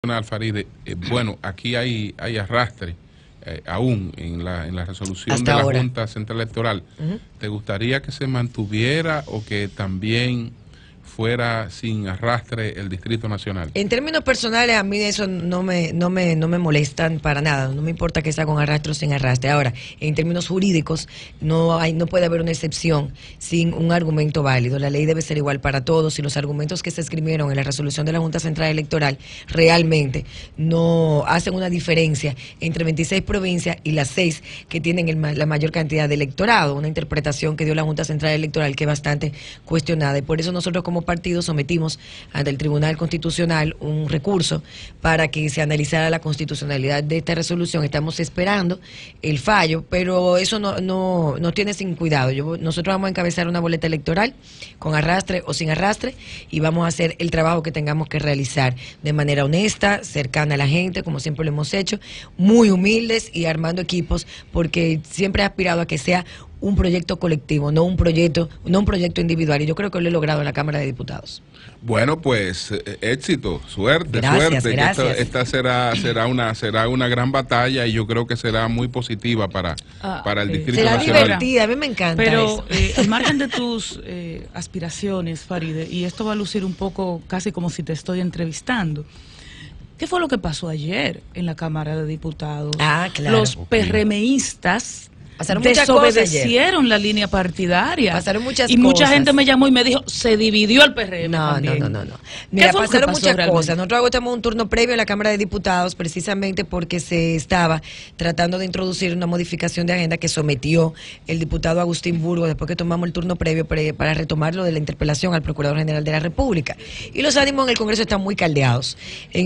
Farideh, bueno, aquí hay arrastre aún en la resolución hasta de la ahora. Junta Central Electoral. ¿Te gustaría que se mantuviera o que también fuera sin arrastre el Distrito Nacional? En términos personales, a mí eso no me molestan para nada. No me importa que sea con arrastre o sin arrastre. Ahora, en términos jurídicos, no puede haber una excepción sin un argumento válido. La ley debe ser igual para todos y los argumentos que se escribieron en la resolución de la Junta Central Electoral realmente no hacen una diferencia entre 26 provincias y las 6 que tienen la mayor cantidad de electorado. Una interpretación que dio la Junta Central Electoral que es bastante cuestionada. Y por eso nosotros como partido sometimos ante el Tribunal Constitucional un recurso para que se analizara la constitucionalidad de esta resolución. Estamos esperando el fallo, pero eso no tiene sin cuidado. Nosotros vamos a encabezar una boleta electoral con arrastre o sin arrastre y vamos a hacer el trabajo que tengamos que realizar de manera honesta, cercana a la gente, como siempre lo hemos hecho, muy humildes y armando equipos, porque siempre he aspirado a que sea un proyecto colectivo, no un proyecto individual, y yo creo que lo he logrado en la Cámara de Diputados. Bueno, pues éxito, suerte. Gracias. Esta será una gran batalla y yo creo que será muy positiva para el Distrito Será Nacional. divertida, a mí me encanta. Pero al margen de tus aspiraciones, Farideh, y esto va a lucir un poco casi como si te estoy entrevistando, ¿qué fue lo que pasó ayer en la Cámara de Diputados? Claro. Los PRMistas desobedecieron la línea partidaria. Pasaron muchas cosas. Y mucha gente me llamó y me dijo, se dividió el PRM también. No. Mira, pasaron muchas realmente? cosas. Nosotros agotamos un turno previo en la Cámara de Diputados precisamente porque se estaba tratando de introducir una modificación de agenda que sometió el diputado Agustín Burgos después que tomamos el turno previo para retomar lo de la interpelación al Procurador General de la República. Y los ánimos en el Congreso están muy caldeados. En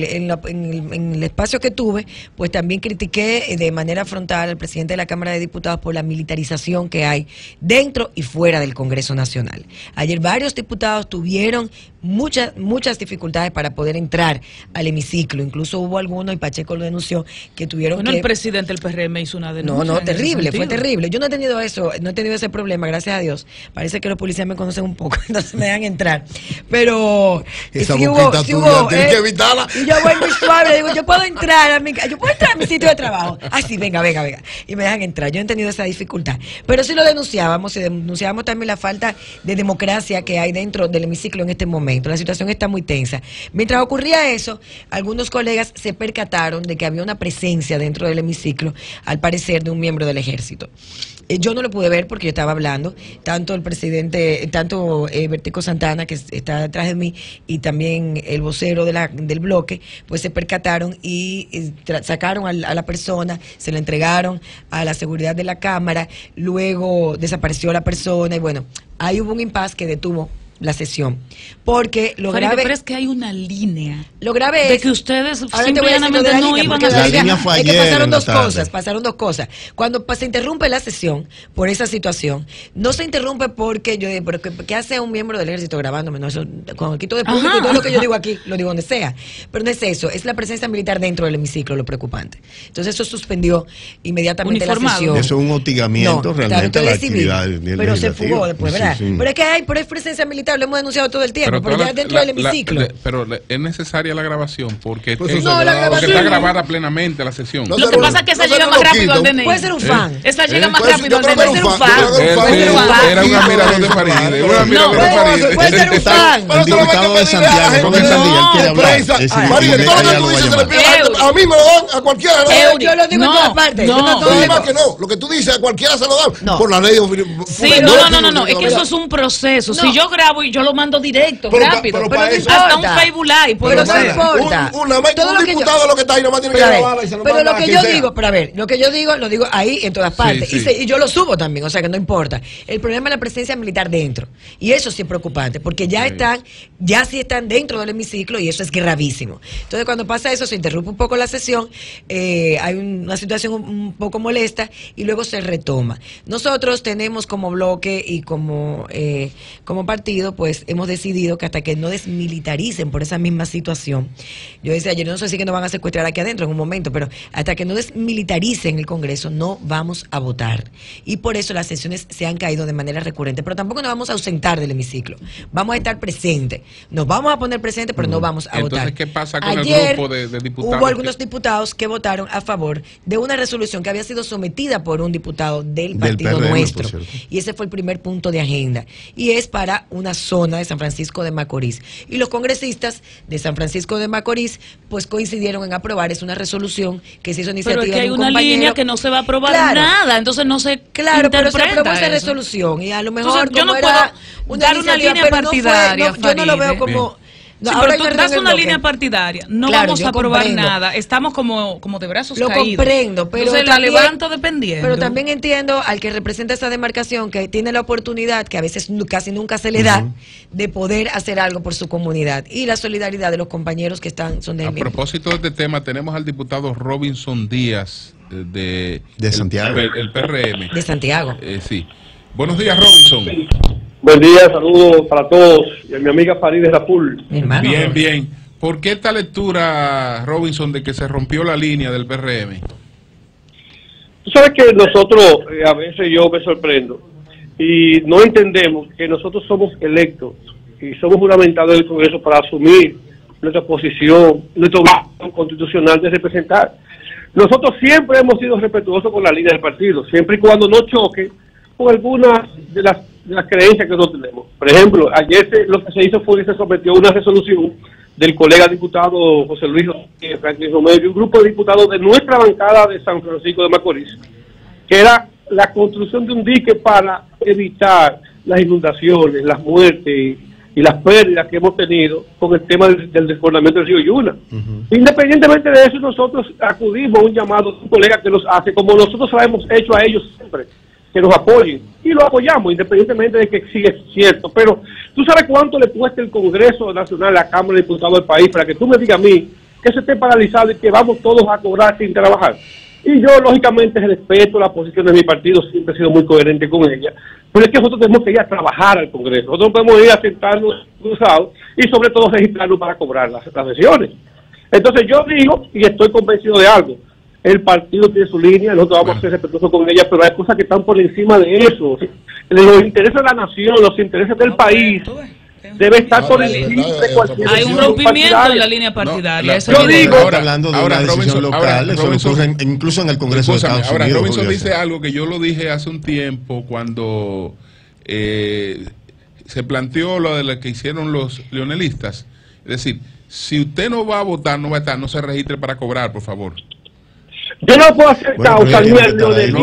el espacio que tuve, pues también critiqué de manera frontal al presidente de la Cámara de Diputados por la militarización que hay dentro y fuera del Congreso Nacional. Ayer varios diputados tuvieron muchas dificultades para poder entrar al hemiciclo. Incluso hubo algunos, y Pacheco lo denunció, que tuvieron el presidente del PRM hizo una denuncia. Fue terrible. Yo no he tenido ese problema, gracias a Dios. Parece que los policías me conocen un poco, entonces me dejan entrar. Pero esa sí boquita tuya, tienes que evitarla. Y yo voy muy suave, digo, yo puedo entrar a mi sitio de trabajo. Sí, venga. Y me dejan entrar. Yo he tenido esa dificultad. Pero sí lo denunciábamos, y denunciábamos también la falta de democracia que hay dentro del hemiciclo en este momento. La situación está muy tensa. Mientras ocurría eso, algunos colegas se percataron de que había una presencia dentro del hemiciclo, al parecer, de un miembro del ejército. Yo no lo pude ver porque yo estaba hablando, tanto Bertico Santana, que está detrás de mí, y también el vocero del bloque, pues se percataron y sacaron a la persona, se la entregaron a la seguridad de la Cámara, luego desapareció la persona y bueno, ahí hubo un impasse que detuvo la sesión, porque lo grave, pero es que hay una línea. Lo grave de es que ustedes simplemente no iban a la línea fue ayer. pasaron dos cosas. Cuando se interrumpe la sesión por esa situación, no se interrumpe porque ¿qué hace un miembro del ejército grabándome? No, eso, con el quito de público, todo lo que yo digo aquí, lo digo donde sea. Pero no es eso, es la presencia militar dentro del hemiciclo lo preocupante. Entonces eso suspendió inmediatamente la sesión. Eso es un hostigamiento realmente a la actividad legislativa. Pero se fugó después, ¿verdad? Sí. Pero es que hay presencia militar, lo hemos denunciado todo el tiempo, pero ya dentro del hemiciclo. Pero es necesaria la grabación porque, pues porque está grabada plenamente la sesión. Lo que pasa es que esa llega más rápido al DNI. Puede ser un fan. Esa llega más rápido al DNI. Puede ser un fan. Era un admirador de Farideh. Puede ser un fan. El diputado de Santiago, Robert Sandilla, quiere hablar. A mí me lo dan, a cualquiera. Yo lo digo en todas partes. No, lo que tú dices, a cualquiera se lo dan. Por la ley. Sí, no. Es que eso es un proceso. Si yo grabo y yo lo mando directo, rápido. Pero hasta un Facebook Live. Pero no importa. Un diputado lo que está ahí nomás tiene que grabarla y se lo manda. Pero lo que yo digo, lo que yo digo, lo digo ahí en todas partes. Sí. Y yo lo subo también, o sea que no importa. El problema es la presencia militar dentro. Y eso sí es preocupante, porque ya sí están dentro del hemiciclo y eso es gravísimo. Entonces cuando pasa eso, se interrumpe un poco la sesión, hay una situación un poco molesta y luego se retoma. Nosotros tenemos como bloque y como partido partido pues hemos decidido que hasta que no desmilitaricen por esa misma situación, yo decía, yo no sé si que nos van a secuestrar aquí adentro en un momento, pero hasta que no desmilitaricen el Congreso no vamos a votar. Y por eso las sesiones se han caído de manera recurrente, pero tampoco nos vamos a ausentar del hemiciclo. Vamos a estar presentes. Nos vamos a poner presentes, pero no vamos a votar. Entonces, ¿qué pasa con Ayer, el grupo de diputados? Hubo algunos diputados que votaron a favor de una resolución que había sido sometida por un diputado del partido PRM, nuestro. Y ese fue el primer punto de agenda. Y es para una zona de San Francisco de Macorís. Y los congresistas de San Francisco de Macorís pues coincidieron en aprobar. Es una resolución que se hizo iniciativa pero es que hay de un una compañero. Línea que no se va a aprobar nada, entonces no se Claro, pero se aprobó esa eso. resolución y a lo mejor Entonces, yo no puedo dar una línea partidaria, yo no lo veo como... No, sí, pero tú das una línea partidaria, no vamos a aprobar nada, estamos como de brazos caídos. Lo comprendo, pero entonces también, la levanto dependiendo. Pero también entiendo al que representa esa demarcación, que tiene la oportunidad, que a veces casi nunca se le da, de poder hacer algo por su comunidad. Y la solidaridad de los compañeros que son de él mismo. A propósito de este tema, tenemos al diputado Robinson Díaz de Santiago. El PRM. De Santiago. Sí. Buenos días, Robinson. Buen día, saludos para todos. Y a mi amiga Farideh Raful. Bien, bien. ¿Por qué esta lectura, Robinson, de que se rompió la línea del PRM? Tú sabes que nosotros, a veces yo me sorprendo, y no entendemos que nosotros somos electos y somos juramentados en el Congreso para asumir nuestra posición, nuestra obligación constitucional de representar. Nosotros siempre hemos sido respetuosos con la línea del partido, siempre y cuando no choque con algunas de las creencias que nosotros tenemos. Por ejemplo, ayer lo que se hizo fue que se sometió una resolución del colega diputado José Luis Franklin Romero y un grupo de diputados de nuestra bancada de San Francisco de Macorís, que era la construcción de un dique para evitar las inundaciones, las muertes y las pérdidas que hemos tenido con el tema del desbordamiento del río Yuna. Independientemente de eso, nosotros acudimos a un llamado de un colega que nos hace, como nosotros hemos hecho a ellos siempre, que nos apoyen, y lo apoyamos, independientemente de que sí es cierto. Pero, ¿tú sabes cuánto le cuesta el Congreso Nacional, la Cámara de Diputados del país, para que tú me digas a mí que se esté paralizado y que vamos todos a cobrar sin trabajar? Y yo, lógicamente, respeto la posición de mi partido, siempre he sido muy coherente con ella, pero es que nosotros tenemos que ir a trabajar al Congreso, nosotros no podemos ir a sentarnos cruzados y sobre todo registrarnos para cobrar las sesiones. Entonces yo digo, y estoy convencido de algo, el partido tiene su línea, nosotros vamos a ser respetuosos con ella, pero hay cosas que están por encima de eso. Los intereses de la nación, los intereses del país, debe estar por encima de cualquier... Hay un rompimiento en la línea partidaria. Yo digo... Ahora, hablando de una decisión local, eso ocurre incluso en el Congreso de Estados Unidos. Ahora, Robinson dice algo que yo lo dije hace un tiempo cuando se planteó lo de lo que hicieron los leonelistas. Es decir, si usted no va a votar, no va a estar, no se registre para cobrar, por favor. Yo no puedo hacer causa ni al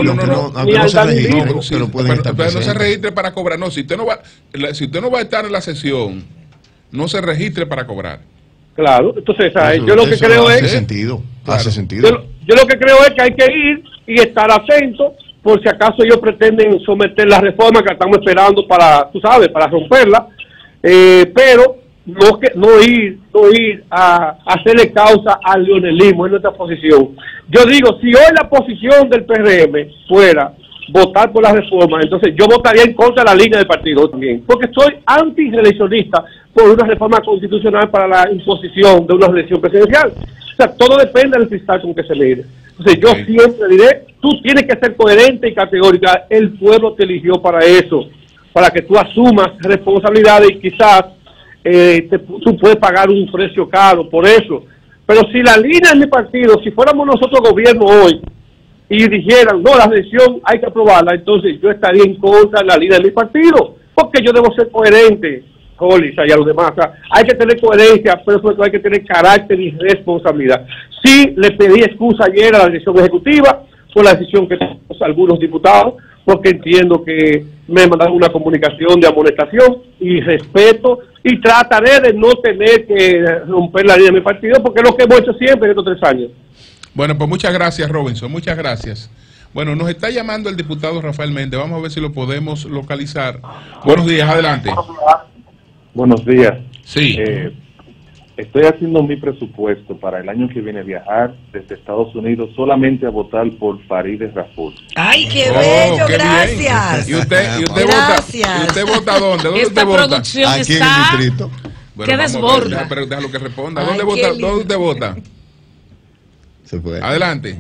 pero no se registre para cobrar. No, si usted no va a estar en la sesión, no se registre para cobrar. Claro, entonces yo lo que creo es... Hace sentido. Yo lo que creo es que hay que ir y estar atento por si acaso ellos pretenden someter la reforma que estamos esperando para, tú sabes, para romperla, pero no ir a hacerle causa al leonelismo en nuestra posición. Yo digo, si hoy la posición del PRM fuera votar por la reforma, entonces yo votaría en contra de la línea del partido también, porque soy anti-reeleccionista por una reforma constitucional para la imposición de una elección presidencial. O sea, todo depende del cristal con que se mire. Entonces yo siempre diré, tú tienes que ser coherente y categórica, el pueblo te eligió para eso, para que tú asumas responsabilidades y quizás tú puedes pagar un precio caro por eso. Pero si la línea de mi partido, si fuéramos nosotros gobierno hoy y dijeran, no, la elección hay que aprobarla, entonces yo estaría en contra de la línea de mi partido, porque yo debo ser coherente, Hollis, y a los demás. O sea, hay que tener coherencia, pero sobre todo hay que tener carácter y responsabilidad. Sí, le pedí excusa ayer a la dirección ejecutiva por la decisión que tomamos algunos diputados, porque entiendo que me mandaron una comunicación de amonestación y respeto, y trataré de no tener que romper la línea de mi partido, porque es lo que hemos hecho siempre en estos 3 años. Bueno, pues muchas gracias, Robinson, muchas gracias. Bueno, nos está llamando el diputado Rafael Méndez, vamos a ver si lo podemos localizar. Buenos días, adelante. Buenos días. Sí. Estoy haciendo mi presupuesto para el año que viene viajar desde Estados Unidos solamente a votar por Farideh Raful. ¡Ay, qué bello! Qué Gracias. ¿Y usted Gracias. ¿Y usted vota dónde? ¿Dónde Esta usted vota? producción Aquí en está el distrito. Bueno, que vamos a ver, desborda. pero déjalo que responda. Ay, ¿Dónde qué vota? lindo. ¿Dónde usted vota? Se fue. Adelante.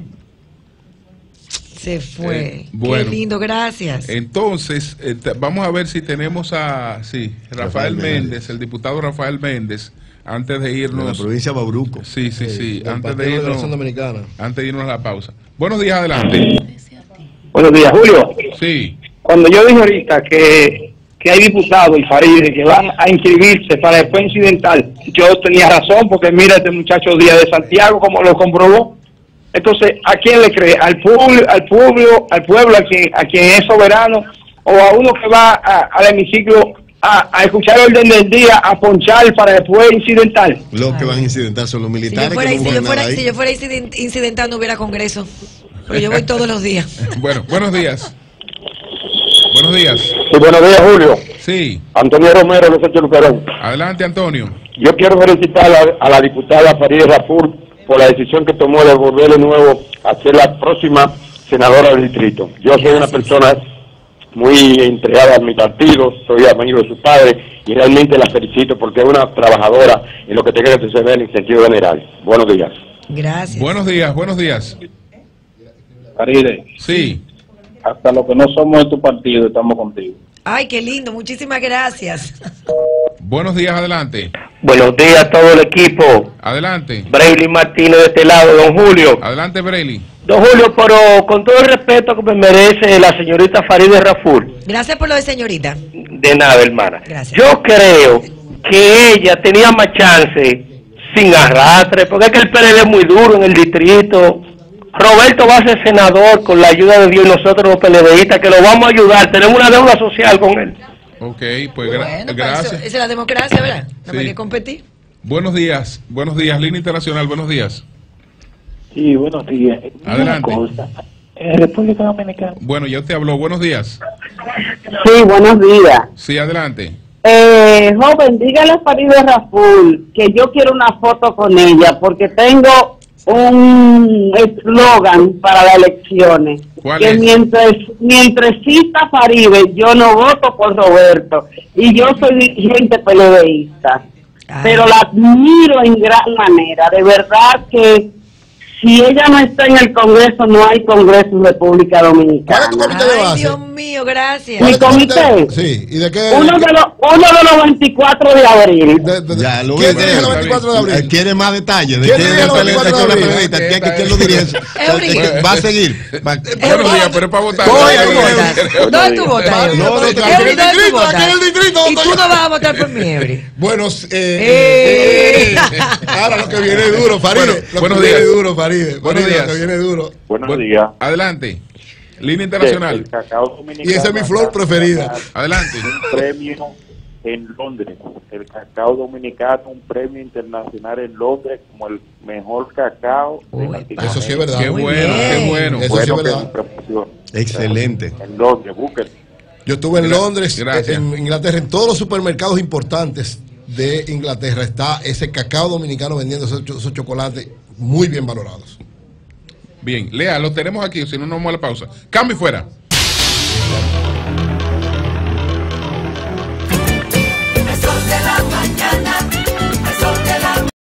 Se fue. Bueno. Qué lindo, gracias. Entonces, vamos a ver si tenemos a Rafael Méndez, el diputado Rafael Méndez, antes de En la irnos. provincia de Bauruco. Sí, del antes Partido de de irnos. Liberación Dominicana. Antes de irnos a la pausa. Buenos días, adelante. Buenos días, Julio. Sí. Cuando yo dije ahorita que hay diputados y Farideh que van a inscribirse para después incidental, yo tenía razón, porque mira este muchacho Díaz de Santiago como lo comprobó. Entonces, ¿a quién le cree? ¿Al pueblo, a quien es soberano, o a uno que va al hemiciclo a escuchar el orden del día, a ponchar para después incidental? Los que van a incidentar son los militares. Si yo fuera incidental no hubiera congreso. Pero yo voy todos los días. Bueno, buenos días. Buenos días. Sí, buenos días, Julio. Sí. Antonio Romero, de Sergio Luperón. Adelante, Antonio. Yo quiero felicitar a la diputada Farideh Raful por la decisión que tomó de volver de nuevo a ser la próxima senadora del distrito. Yo soy una persona muy entregada a mi partido, soy amigo de su padre y realmente la felicito porque es una trabajadora en lo que tenga que suceder en sentido general. Buenos días. Gracias. Buenos días, buenos días. Farideh, Sí. hasta los que no somos de tu partido estamos contigo. Ay, qué lindo. Muchísimas gracias. Buenos días, adelante. Buenos días a todo el equipo. Adelante. Brayley Martínez de este lado, don Julio. Adelante, Brayley. Don Julio, pero con todo el respeto que me merece la señorita Farideh Raful, Gracias por lo de señorita. de nada, hermana. Gracias. Yo creo que ella tenía más chance sin arrastre, porque es que el PLD es muy duro en el distrito. Roberto va a ser senador con la ayuda de Dios y nosotros los PLDistas, que lo vamos a ayudar. Tenemos una deuda social con él. Ok, pues Bueno, gracias. esa es la democracia, ¿verdad? No Sí. hay que competir. Buenos días, línea internacional, buenos días. Sí, buenos días. Adelante. Una cosa, República Dominicana. Bueno, ya usted habló, buenos días. Sí, buenos días. Sí, adelante. Joven, dígale a Farideh Raful que yo quiero una foto con ella porque tengo un eslogan para las elecciones. ¿Cuál que es? mientras exista Farideh, yo no voto por Roberto. Y yo soy dirigente PLDista. Pero la admiro en gran manera. De verdad que si ella no está en el Congreso, no hay Congreso en República Dominicana. ¿Cuál es tu comité de Ay, base? Dios mío, gracias. Mi comité. Sí, ¿y de qué? Uno de los 24 de abril. Ya, lo ¿Quién voy a dirige el decir. 24 de abril? Quiere más detalles. ¿Quién dirige el 24 de abril? ¿Quién lo dirige? Eury. Va a seguir. Buenos días, pero es para votar. ¿Dónde tú votas? ¿Dónde tú votas, No, Eury? no, Eury, ¿dónde tú aquí votas? en el distrito, Y tú no vas a votar por mí, Eury. Bueno, ¡Eh! ahora lo que viene duro, Farideh. Bueno, Lo buenos que viene días. duro, Farideh. Buenos Farideh, días. Lo que viene duro. Buenos días. Adelante. Línea internacional. El cacao dominicano Y esa es mi flor preferida. Adelante. Un premio en Londres. El cacao dominicano, un premio internacional en Londres como el mejor cacao de Uy, Latinoamérica. Eso sí es verdad. Qué Muy bueno, bien. qué bueno. Eso sí es Bueno, que verdad. es mi promoción. Excelente. En Londres, búsquenlo. Yo estuve en Londres, Gracias. en Inglaterra, en todos los supermercados importantes de Inglaterra está ese cacao dominicano vendiendo esos chocolates muy bien valorados. Bien, Lea, lo tenemos aquí, si no nos vamos a la pausa. Cambio y fuera.